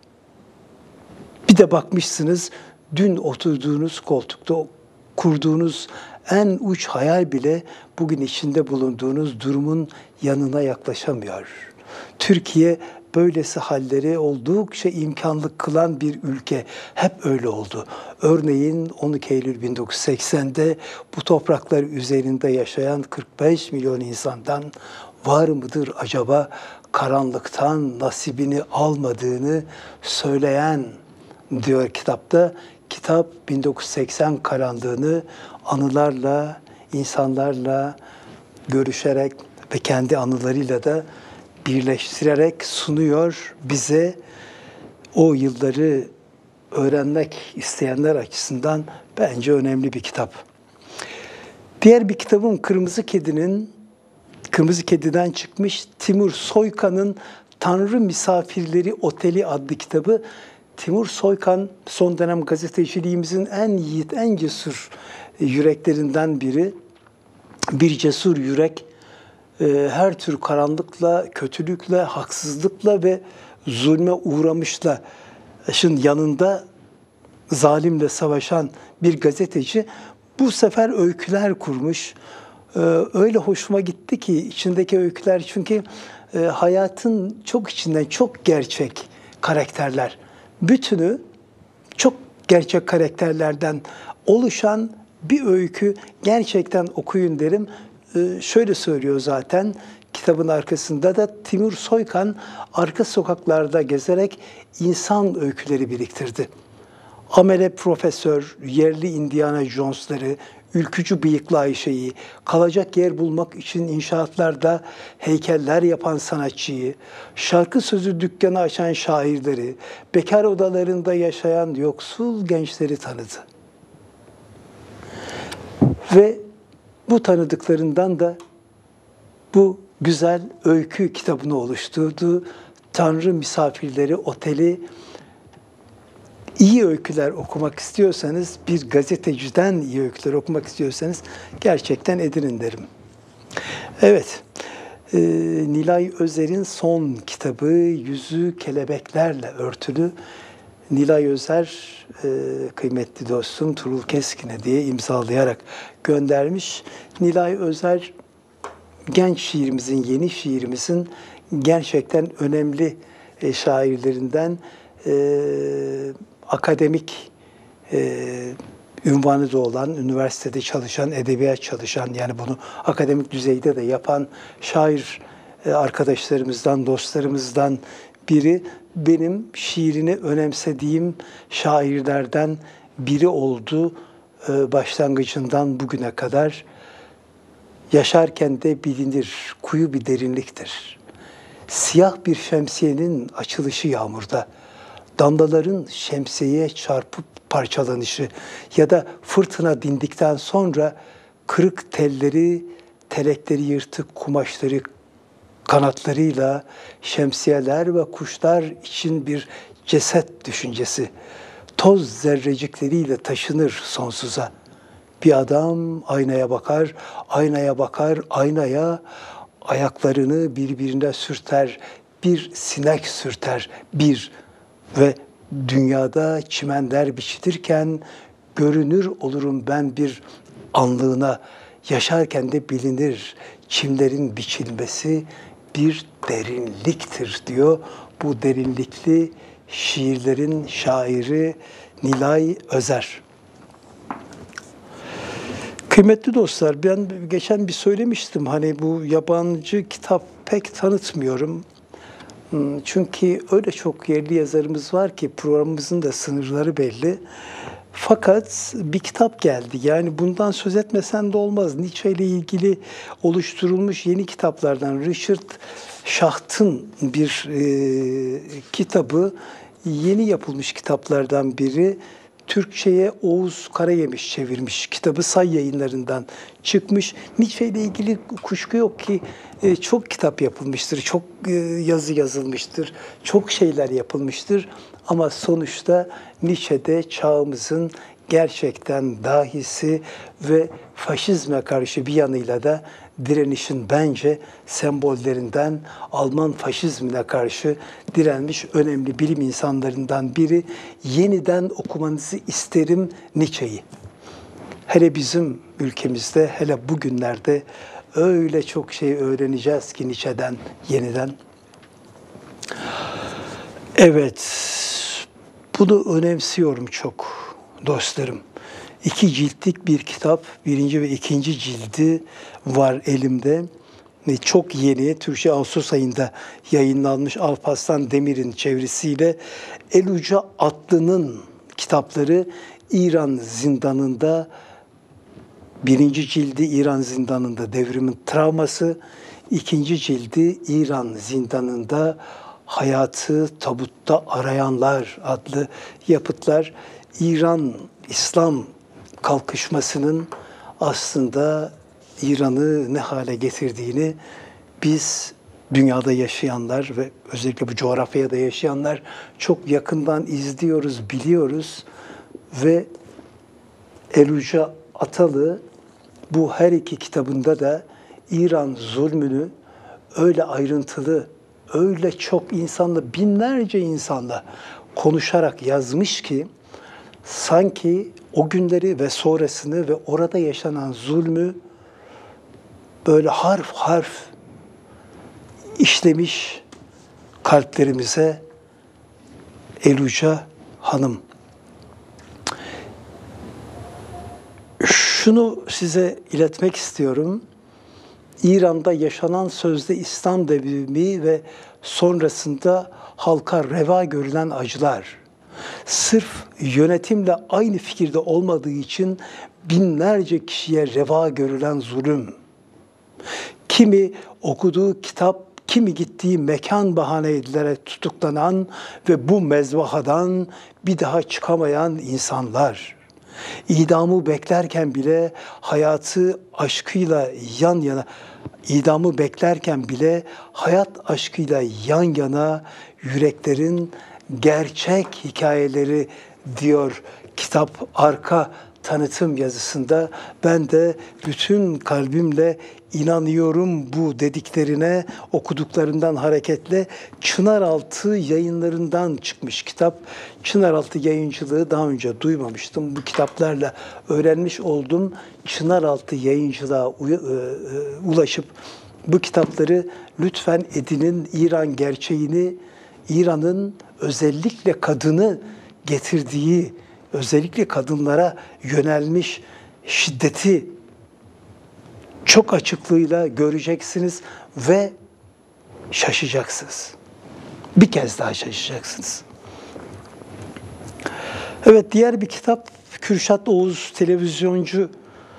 bir de bakmışsınız, dün oturduğunuz koltukta kurduğunuz en uç hayal bile bugün içinde bulunduğunuz durumun yanına yaklaşamıyor. Türkiye böylesi halleri oldukça imkanlı kılan bir ülke. Hep öyle oldu. Örneğin 12 Eylül 1980'de bu topraklar üzerinde yaşayan 45 milyon insandan var mıdır acaba karanlıktan nasibini almadığını söyleyen diyor kitapta. Kitap 1980 karanlığını anılarla, insanlarla görüşerek ve kendi anılarıyla da birleştirerek sunuyor bize. O yılları öğrenmek isteyenler açısından bence önemli bir kitap. Diğer bir kitabım Kırmızı Kedi'den çıkmış Timur Soykan'ın Tanrı Misafirleri Oteli adlı kitabı. Timur Soykan son dönem gazeteciliğimizin en yiğit, en cesur yüreklerinden biri. Bir cesur yürek her tür karanlıkla, kötülükle, haksızlıkla ve zulme uğramışla yanında zalimle savaşan bir gazeteci bu sefer öyküler kurmuş. Öyle hoşuma gitti ki içindeki öyküler, çünkü hayatın çok içinden çok gerçek karakterler. Bütünü çok gerçek karakterlerden oluşan bir öykü, gerçekten okuyun derim. Şöyle söylüyor zaten kitabın arkasında da, Timur Soykan arka sokaklarda gezerek insan öyküleri biriktirdi. Amele profesör, yerli Indiana Jones'ları, ülkücü bıyıklı Ayşe'yi, kalacak yer bulmak için inşaatlarda heykeller yapan sanatçıyı, şarkı sözü dükkanı açan şairleri, bekar odalarında yaşayan yoksul gençleri tanıdı. Ve bu tanıdıklarından da bu güzel öykü kitabını oluşturdu. Tanrı Misafirleri Oteli. İyi öyküler okumak istiyorsanız, bir gazeteciden iyi öyküler okumak istiyorsanız gerçekten edinin derim. Evet, Nilay Özer'in son kitabı Yüzü Kelebeklerle Örtülü. Nilay Özer, kıymetli dostum Tuğrul Keskin'e diye imzalayarak göndermiş. Nilay Özer, genç şiirimizin, yeni şiirimizin gerçekten önemli şairlerinden, akademik ünvanı da olan, üniversitede çalışan, edebiyat çalışan, yani bunu akademik düzeyde de yapan şair arkadaşlarımızdan, dostlarımızdan biri. Benim şiirini önemsediğim şairlerden biri oldu başlangıcından bugüne kadar. Yaşarken de bilinir, kuyu bir derinliktir. Siyah bir şemsiyenin açılışı yağmurda, damlaların şemsiyeye çarpıp parçalanışı ya da fırtına dindikten sonra kırık telleri, telekleri yırtık kumaşları kanatlarıyla şemsiyeler ve kuşlar için bir ceset düşüncesi, toz zerrecikleriyle taşınır sonsuza. Bir adam aynaya bakar, aynaya bakar, aynaya ayaklarını birbirine sürter, bir sinek sürter, bir ve dünyada çimenler biçilirken görünür olurum ben bir anlığına, yaşarken de bilinir çimlerin biçilmesi bir derinliktir diyor. Bu derinlikli şiirlerin şairi Nilay Özer. Kıymetli dostlar, ben geçen bir söylemiştim, hani bu yabancı kitap pek tanıtmıyorum. Çünkü öyle çok yerli yazarımız var ki programımızın da sınırları belli. Fakat bir kitap geldi. Yani bundan söz etmesen de olmaz. Nietzsche ile ilgili oluşturulmuş yeni kitaplardan Richard Schacht'ın bir kitabı, yeni yapılmış kitaplardan biri. Türkçe'ye Oğuz Karayemiş çevirmiş. Kitabı Say Yayınları'ndan çıkmış. Nietzsche ile ilgili kuşku yok ki çok kitap yapılmıştır, çok yazı yazılmıştır, çok şeyler yapılmıştır. Ama sonuçta Nietzsche'de çağımızın gerçekten dahisi ve faşizme karşı bir yanıyla da direnişin bence sembollerinden, Alman faşizmine karşı direnmiş önemli bilim insanlarından biri. Yeniden okumanızı isterim Nietzsche'yi. Hele bizim ülkemizde, hele bugünlerde öyle çok şey öğreneceğiz ki Nietzsche'den yeniden. Evet, bunu önemsiyorum çok dostlarım. 2 ciltlik bir kitap, 1. ve 2. cildi var elimde. Çok yeni, Türkçe Ağustos ayında yayınlanmış Alparslan Demir'in çevirisiyle Eluca Atlı'nın kitapları İran zindanında, 1. cildi İran zindanında devrimin travması, 2. cildi İran zindanında hayatı tabutta arayanlar adlı yapıtlar. İran İslam kalkışmasının aslında İran'ı ne hale getirdiğini biz dünyada yaşayanlar ve özellikle bu coğrafyada yaşayanlar çok yakından izliyoruz, biliyoruz ve Eluca Atalı bu her iki kitabında da İran zulmünü öyle ayrıntılı, öyle çok insanla, binlerce insanla konuşarak yazmış ki sanki o günleri ve sonrasını ve orada yaşanan zulmü böyle harf harf işlemiş kalplerimize Eluca Hanım. Şunu size iletmek istiyorum. İran'da yaşanan sözde İslam devrimi ve sonrasında halka reva görülen acılar, sırf yönetimle aynı fikirde olmadığı için binlerce kişiye reva görülen zulüm, kimi okuduğu kitap, kimi gittiği mekan bahane edilerek tutuklanan ve bu mezbahadan bir daha çıkamayan insanlar, idamı beklerken bile hayatı aşkıyla yan yana, idamı beklerken bile hayat aşkıyla yan yana yüreklerin gerçek hikayeleri diyor kitap arka tanıtım yazısında. Ben de bütün kalbimle inanıyorum bu dediklerine, okuduklarından hareketle. Çınaraltı Yayınları'ndan çıkmış kitap. Çınaraltı Yayıncılığı daha önce duymamıştım. Bu kitaplarla öğrenmiş oldum. Çınaraltı Yayıncılığa ulaşıp bu kitapları lütfen edinin. İran gerçeğini, İran'ın özellikle kadını getirdiği, özellikle kadınlara yönelmiş şiddeti çok açıklığıyla göreceksiniz ve şaşacaksınız. Bir kez daha şaşacaksınız. Evet, diğer bir kitap Kürşat Oğuz televizyoncu,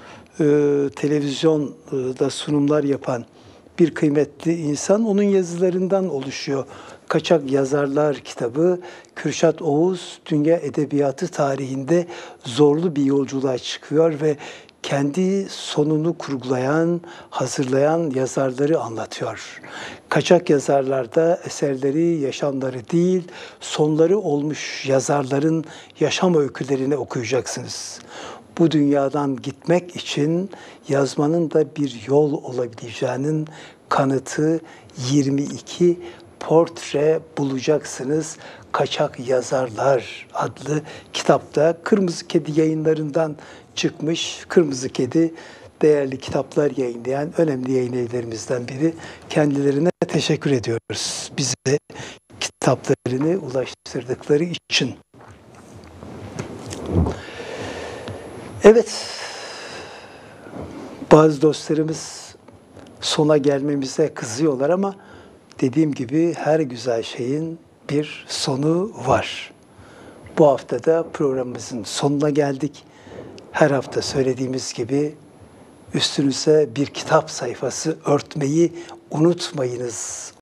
televizyonda sunumlar yapan bir kıymetli insan. Onun yazılarından oluşuyor. Kaçak Yazarlar kitabı. Kürşat Oğuz dünya edebiyatı tarihinde zorlu bir yolculuğa çıkıyor ve kendi sonunu kurgulayan, hazırlayan yazarları anlatıyor. Kaçak Yazarlar'da eserleri, yaşamları değil, sonları olmuş yazarların yaşam öykülerini okuyacaksınız. Bu dünyadan gitmek için yazmanın da bir yol olabileceğinin kanıtı 22 portre bulacaksınız. Kaçak Yazarlar adlı kitapta Kırmızı Kedi yayınlarından çıkmış. Kırmızı Kedi değerli kitaplar yayınlayan önemli yayın evlerimizden biri. Kendilerine teşekkür ediyoruz. Bize kitaplarını ulaştırdıkları için. Evet, bazı dostlarımız sona gelmemize kızıyorlar ama dediğim gibi her güzel şeyin bir sonu var. Bu hafta da programımızın sonuna geldik. Her hafta söylediğimiz gibi üstünüze bir kitap sayfası örtmeyi unutmayınız.